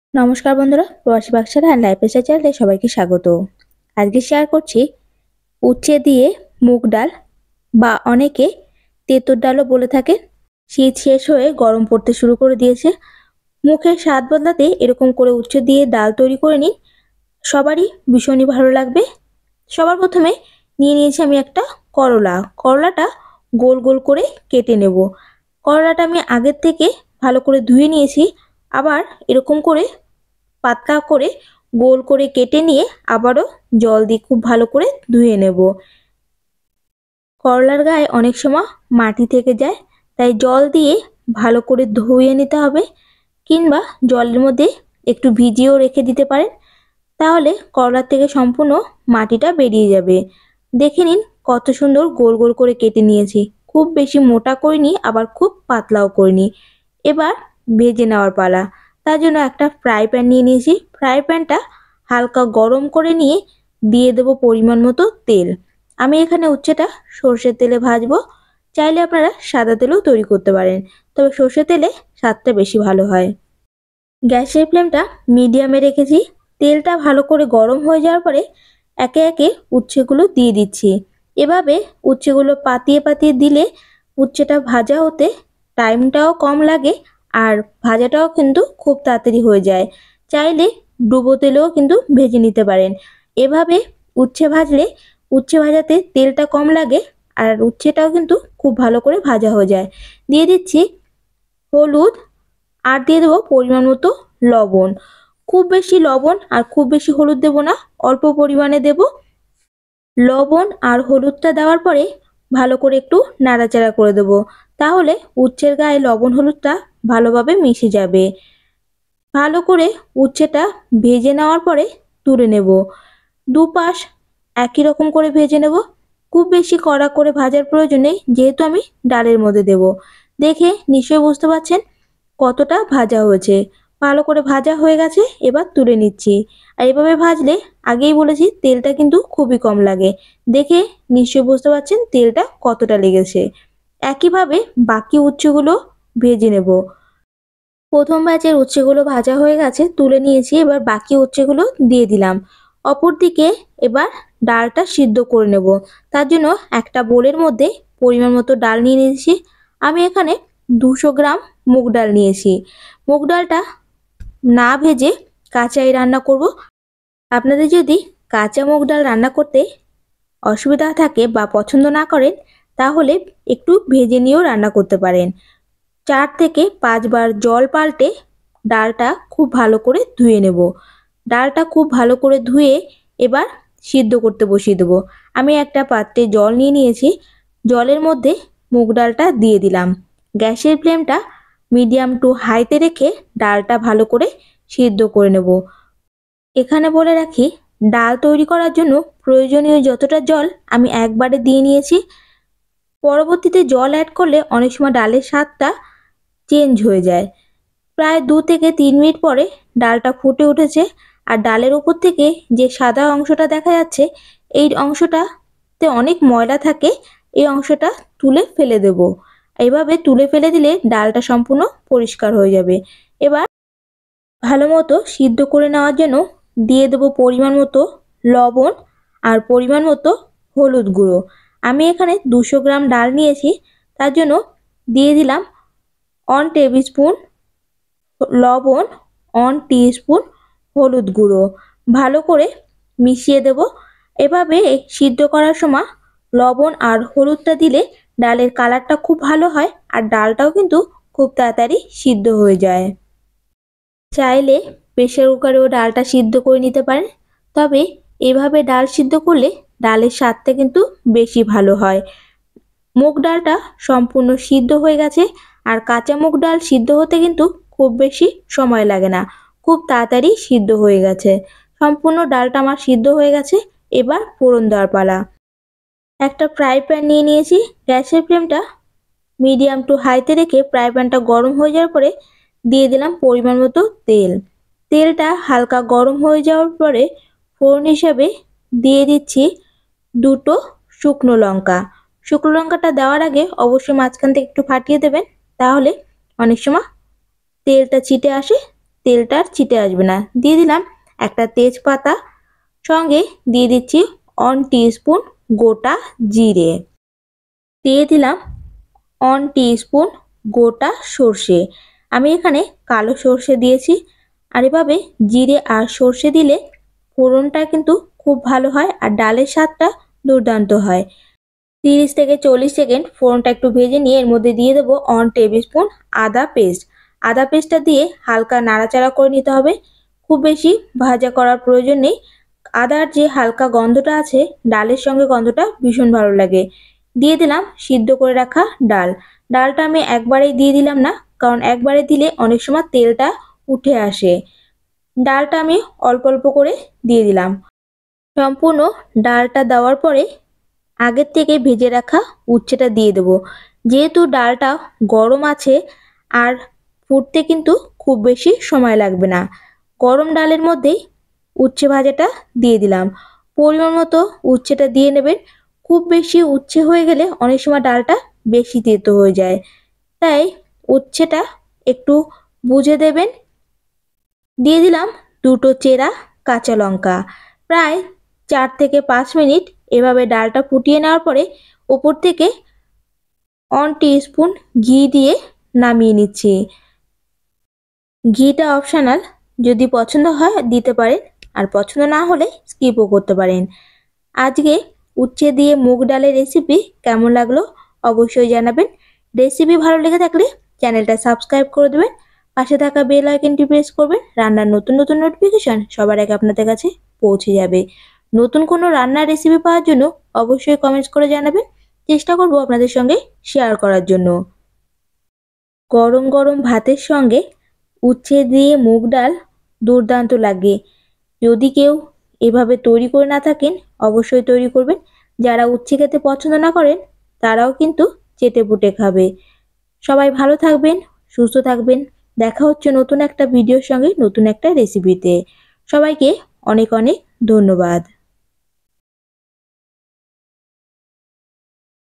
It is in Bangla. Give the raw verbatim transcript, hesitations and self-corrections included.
নমস্কার বন্ধুরা, প্রবাসী বাক্সার আর লাইফ স্টাইল চ্যানেলে সবাইকে স্বাগত। আজকে শেয়ার করছি উচ্ছে দিয়ে মুগ ডাল, বা অনেকে তেঁতুর ডালও বলে থাকে। শীত শেষ হয়ে গরম পড়তে শুরু করে দিয়েছে, মুখের স্বাদ বদলাতে এরকম করে উচ্ছে দিয়ে ডাল তৈরি করে নিন, সবারই ভীষণই ভালো লাগবে। সবার প্রথমে নিয়ে নিয়েছি আমি একটা করলা। করলাটা গোল গোল করে কেটে নেব। করলাটা আমি আগের থেকে ভালো করে ধুয়ে নিয়েছি, আবার এরকম করে পাতলা করে গোল করে কেটে নিয়ে আবারও জল দিয়ে খুব ভালো করে ধুয়ে নেব। করলার গায়ে অনেক সময় মাটি থেকে যায়, তাই জল দিয়ে ভালো করে ধুয়ে নিতে হবে, কিংবা জলের মধ্যে একটু ভিজিয়েও রেখে দিতে পারেন, তাহলে করলার থেকে সম্পূর্ণ মাটিটা বেরিয়ে যাবে। দেখে নিন কত সুন্দর গোল গোল করে কেটে নিয়েছি, খুব বেশি মোটা করিনি আবার খুব পাতলাও করিনি। এবার ভেজে নেওয়ার পালা। তার জন্য একটা ফ্রাই প্যান নিয়ে নিয়েছি। ফ্রাই প্যানটা হালকা গরম করে নিয়ে দিয়ে দেব পরিমাণ মতো তেল। আমি এখানে উচ্ছেটা সর্ষের তেলে ভাজবো, চাইলে আপনারা সাদা তেলেও তৈরি করতে পারেন, তবে সর্ষের তেলে স্বাদটা বেশি ভালো হয়। গ্যাসের ফ্লেমটা মিডিয়ামে রেখেছি। তেলটা ভালো করে গরম হয়ে যাওয়ার পরে একে একে উচ্ছেগুলো দিয়ে দিচ্ছি। এভাবে উচ্ছেগুলো পাতিয়ে পাতিয়ে দিলে উচ্ছেটা ভাজা হতে টাইমটাও কম লাগে, আর ভাজাটাও কিন্তু খুব তাড়াতাড়ি হয়ে যায়। চাইলে ডুবো তেলেও কিন্তু ভেজে নিতে পারেন। এভাবে উচ্ছে ভাজলে উচ্ছে ভাজাতে তেলটা কম লাগে, আর উচ্ছেটাও কিন্তু খুব ভালো করে ভাজা হয়ে যায়। দিয়ে দিচ্ছি হলুদ, আর দিয়ে দেবো পরিমাণ মতো লবণ। খুব বেশি লবণ আর খুব বেশি হলুদ দেব না, অল্প পরিমাণে দেব। লবণ আর হলুদটা দেওয়ার পরে ভালো করে একটু নাড়াচাড়া করে দেব, তাহলে উচ্ছের গায়ে লবণ হলুদটা ভালোভাবে মিশে যাবে। ভালো করে উচ্ছেটা ভেজে নেওয়ার পরে তুলে নেব। দুপাশ একই রকম করে ভেজে নেব। খুব বেশি কড়া করে ভাজার প্রয়োজন নেই, যেহেতু আমি ডালের মধ্যে দেব। দেখে নিশ্চয়ই বুঝতে পারছেন কতটা ভাজা হয়েছে। ভালো করে ভাজা হয়ে গেছে, এবার তুলে নিচ্ছি। আর এভাবে ভাজলে, আগেই বলেছি, তেলটা কিন্তু খুবই কম লাগে। দেখে নিশ্চয়ই বুঝতে পারছেন তেলটা কতটা লেগেছে। একইভাবে বাকি উচ্ছেগুলো ভেজে নেব। প্রথম ব্যাচের উচ্ছেগুলো ভাজা হয়ে গেছে, তুলে নিয়েছি। এবার বাকি উচ্ছেগুলো দিয়ে দিলাম। অপরদিকে এবার ডালটা সিদ্ধ করে নেব। তার জন্য একটা বোলের মধ্যে পরিমাণ মতো ডাল নিয়ে নিয়েছি। আমি এখানে দুশো গ্রাম মুগ ডাল নিয়েছি। মুগ ডালটা না ভেজে কাঁচাই রান্না করব। আপনাদের যদি কাঁচা মুগ ডাল রান্না করতে অসুবিধা থাকে বা পছন্দ না করেন, তাহলে একটু ভেজে নিয়েও রান্না করতে পারেন। চার থেকে পাঁচবার জল পাল্টে ডালটা খুব ভালো করে ধুয়ে নেব। ডালটা খুব ভালো করে ধুয়ে এবার সিদ্ধ করতে বসিয়ে দেবো। আমি একটা পাত্রে জল নিয়ে নিয়েছি, জলের মধ্যে মুগ ডালটা দিয়ে দিলাম। গ্যাসের ফ্লেমটা মিডিয়াম টু হাইতে রেখে ডালটা ভালো করে সিদ্ধ করে নেব। এখানে বলে রাখি, ডাল তৈরি করার জন্য প্রয়োজনীয় যতটা জল আমি একবারে দিয়ে নিয়েছি। পরবর্তীতে জল অ্যাড করলে অনেক সময় ডালের স্বাদটা চেঞ্জ হয়ে যায়। প্রায় দু থেকে তিন মিনিট পরে ডালটা ফুটে উঠেছে, আর ডালের উপর থেকে যে সাদা অংশটা দেখা যাচ্ছে, এই অংশটাতে অনেক ময়লা থাকে। এই অংশটা তুলে ফেলে দেব। এইভাবে তুলে ফেলে দিলে ডালটা সম্পূর্ণ পরিষ্কার হয়ে যাবে। এবার ভালো মতো সিদ্ধ করে নেওয়ার জন্য দিয়ে দেবো পরিমাণ মতো লবণ আর পরিমাণ মতো হলুদ গুঁড়ো। আমি এখানে দুশো গ্রাম ডাল নিয়েছি, তার জন্য দিয়ে দিলাম ওয়ান টেবিল স্পুন লবণ, ওয়ান টিস্পুন হলুদ গুঁড়ো। ভালো করে মিশিয়ে দেব। এভাবে সিদ্ধ করার সময় লবণ আর হলুদটা দিলে ডালের কালারটা খুব ভালো হয়, আর ডালটাও কিন্তু খুব তাড়াতাড়ি সিদ্ধ হয়ে যায়। চাইলে প্রেসার কুকারেও ডালটা সিদ্ধ করে নিতে পারেন, তবে এভাবে ডাল সিদ্ধ করলে ডালের স্বাদটা কিন্তু বেশি ভালো হয়। মুগ ডালটা সম্পূর্ণ সিদ্ধ হয়ে গেছে, আর কাঁচা মুগ ডাল সিদ্ধ হতে কিন্তু খুব বেশি সময় লাগে না, খুব তাড়াতাড়ি সিদ্ধ হয়ে গেছে। সম্পূর্ণ ডালটা আমার সিদ্ধ হয়ে গেছে। এবার ফোড়ন দেওয়ার পালা। একটা ফ্রাই প্যান নিয়ে নিয়েছি। গ্যাসের ফ্লেমটা মিডিয়াম টু হাইতে রেখে ফ্রাই প্যানটা গরম হয়ে যাওয়ার পরে দিয়ে দিলাম পরিমাণ মতো তেল। তেলটা হালকা গরম হয়ে যাওয়ার পরে ফোড়ন হিসাবে দিয়ে দিচ্ছি দুটো শুকনো লঙ্কা। শুকনো লঙ্কাটা দেওয়ার আগে অবশ্যই মাঝখান থেকে একটু ফাটিয়ে দেবেন, তাহলে অনেক সময় তেলটা ছিটে আসে, তেলটা আর ছিটে আসবে না। দিয়ে দিলাম একটা তেজপাতা, সঙ্গে দিয়ে দিচ্ছি ওয়ান টিস্পুন গোটা জিরে, দিয়ে দিলাম ওয়ান টিস্পুন গোটা সর্ষে। আমি এখানে কালো সর্ষে দিয়েছি। আর এভাবে জিরে আর সর্ষে দিলে ফোড়নটা কিন্তু খুব ভালো হয় আর ডালের স্বাদটা দুর্দান্ত হয়। তিরিশ থেকে চল্লিশ সেকেন্ড ফোড়নটা একটু ভেজে নিয়ে এর মধ্যে দিয়ে দেবো ওয়ান টেবিল স্পুন আদা পেস্ট। আদা পেস্টটা দিয়ে হালকা নাড়াচাড়া করে নিতে হবে, খুব বেশি ভাজা করার প্রয়োজন নেই। আদার যে হালকা গন্ধটা আছে ডালের সঙ্গে গন্ধটা ভীষণ ভালো লাগে। দিয়ে দিলাম সিদ্ধ করে রাখা ডাল। ডালটা আমি একবারেই দিয়ে দিলাম না, কারণ একবারে দিলে অনেক সময় তেলটা উঠে আসে। ডালটা আমি অল্প অল্প করে দিয়ে দিলাম। সম্পূর্ণ ডালটা দেওয়ার পরে আগের থেকে ভেজে রাখা উচ্ছেটা দিয়ে দেবো। যেহেতু ডালটা গরম আছে আর ফুটতে কিন্তু খুব বেশি সময় লাগবে না। গরম ডালের মধ্যেই উচ্ছে ভাজাটা দিয়ে দিলাম। পরিমাণ মতো উচ্ছেটা দিয়ে নেবেন। খুব বেশি উচ্ছে হয়ে গেলে অনেক সময় ডালটা বেশি তেতো হয়ে যায়, তাই উচ্ছেটা একটু বুঝে দেবেন। দিয়ে দিলাম দুটো চেরা কাঁচা লঙ্কা। প্রায় চার থেকে পাঁচ মিনিট এভাবে ডালটা ফুটিয়ে নেওয়ার পরে ওপর থেকে ওয়ান টিস্পুন ঘি দিয়ে নামিয়ে নিচ্ছি। ঘিটা অপশনাল, যদি পছন্দ হয় দিতে পারেন, আর পছন্দ না হলে স্কিপও করতে পারেন। আজকে উচ্ছে দিয়ে মুগ ডালের রেসিপি কেমন লাগলো অবশ্যই জানাবেন। রেসিপি ভালো লেগে থাকলে চ্যানেলটা সাবস্ক্রাইব করে দেবেন, পাশে থাকা বেল আইকনটি প্রেস করবেন। রান্নার নতুন নতুন নোটিফিকেশন সবার আগে আপনাদের কাছে পৌঁছে যাবে। নতুন কোনো রান্নার রেসিপি পাওয়ার জন্য অবশ্যই কমেন্টস করে জানাবেন, চেষ্টা করব আপনাদের সঙ্গে শেয়ার করার জন্য। গরম গরম ভাতের সঙ্গে উচ্ছে দিয়ে মুগ ডাল দুর্দান্ত লাগে। যদি কেউ এভাবে তৈরি করে না থাকেন অবশ্যই তৈরি করবেন। যারা উচ্ছে খেতে পছন্দ না করেন তারাও কিন্তু চেটে পুটে খাবে। সবাই ভালো থাকবেন, সুস্থ থাকবেন। দেখা হচ্ছে নতুন একটা ভিডিওর সঙ্গে, নতুন একটা রেসিপিতে। সবাইকে অনেক অনেক ধন্যবাদ।